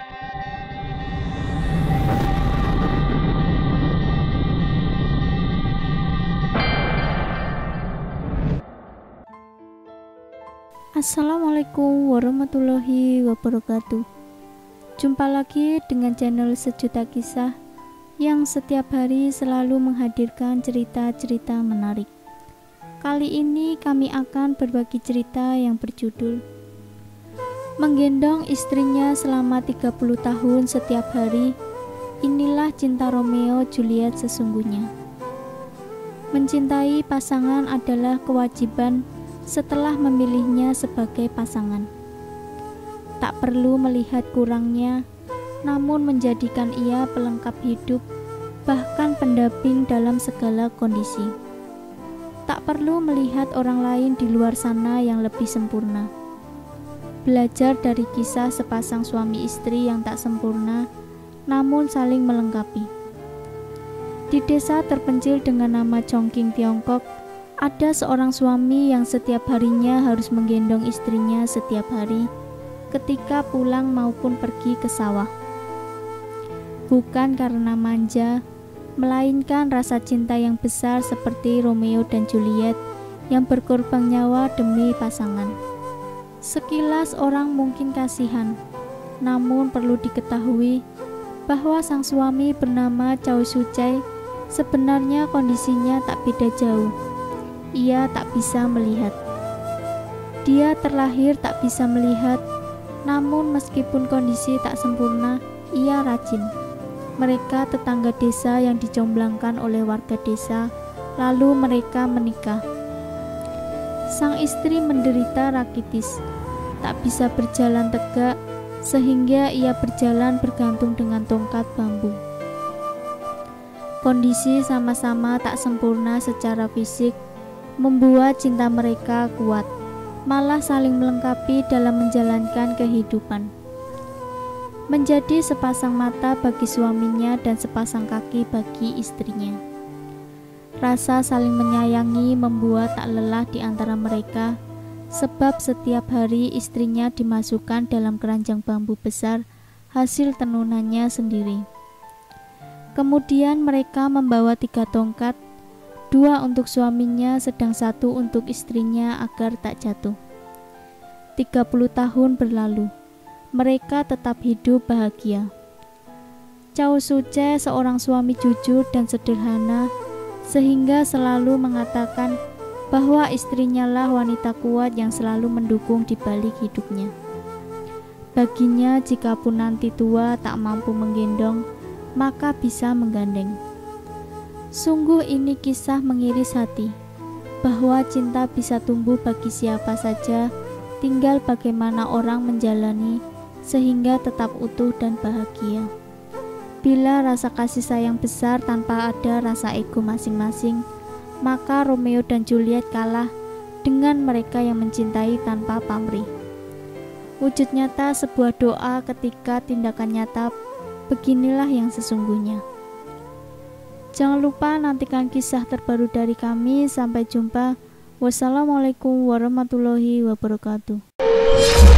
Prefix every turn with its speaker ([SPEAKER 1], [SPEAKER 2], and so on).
[SPEAKER 1] Assalamualaikum warahmatullahi wabarakatuh. Jumpa lagi dengan channel Sejuta Kisah yang setiap hari selalu menghadirkan cerita-cerita menarik. Kali ini kami akan berbagi cerita yang berjudul Menggendong istrinya selama 30 tahun setiap hari. Inilah cinta Romeo Juliet sesungguhnya. Mencintai pasangan adalah kewajiban setelah memilihnya sebagai pasangan. Tak perlu melihat kurangnya, namun menjadikan ia pelengkap hidup, bahkan pendamping dalam segala kondisi. Tak perlu melihat orang lain di luar sana yang lebih sempurna. Belajar dari kisah sepasang suami istri yang tak sempurna, namun saling melengkapi. Di desa terpencil dengan nama Chongqing, Tiongkok, ada seorang suami yang setiap harinya harus menggendong istrinya setiap hari ketika pulang maupun pergi ke sawah. Bukan karena manja, melainkan rasa cinta yang besar seperti Romeo dan Juliet yang berkorban nyawa demi pasangan. Sekilas orang mungkin kasihan, namun perlu diketahui bahwa sang suami bernama Cao Shucai sebenarnya kondisinya tak beda jauh. Ia tak bisa melihat. Dia terlahir tak bisa melihat, namun meskipun kondisi tak sempurna, ia rajin. Mereka tetangga desa yang dicomblangkan oleh warga desa, lalu mereka menikah. Sang istri menderita rakitis, tak bisa berjalan tegak, sehingga ia berjalan bergantung dengan tongkat bambu. Kondisi sama-sama tak sempurna secara fisik membuat cinta mereka kuat, malah saling melengkapi dalam menjalankan kehidupan. Menjadi sepasang mata bagi suaminya dan sepasang kaki bagi istrinya. Rasa saling menyayangi membuat tak lelah di antara mereka, sebab setiap hari istrinya dimasukkan dalam keranjang bambu besar hasil tenunannya sendiri. Kemudian mereka membawa 3 tongkat, 2 untuk suaminya sedang 1 untuk istrinya agar tak jatuh. 30 tahun berlalu, mereka tetap hidup bahagia. Cao Shucai seorang suami jujur dan sederhana, sehingga selalu mengatakan bahwa istrinya lah wanita kuat yang selalu mendukung di balik hidupnya. Baginya, jikapun nanti tua tak mampu menggendong, maka bisa menggandeng. Sungguh ini kisah mengiris hati, bahwa cinta bisa tumbuh bagi siapa saja, tinggal bagaimana orang menjalani sehingga tetap utuh dan bahagia. Bila rasa kasih sayang besar tanpa ada rasa ego masing-masing, maka Romeo dan Juliet kalah dengan mereka yang mencintai tanpa pamrih. Wujud nyata sebuah doa ketika tindakan nyata, beginilah yang sesungguhnya. Jangan lupa nantikan kisah terbaru dari kami. Sampai jumpa. Wassalamualaikum warahmatullahi wabarakatuh.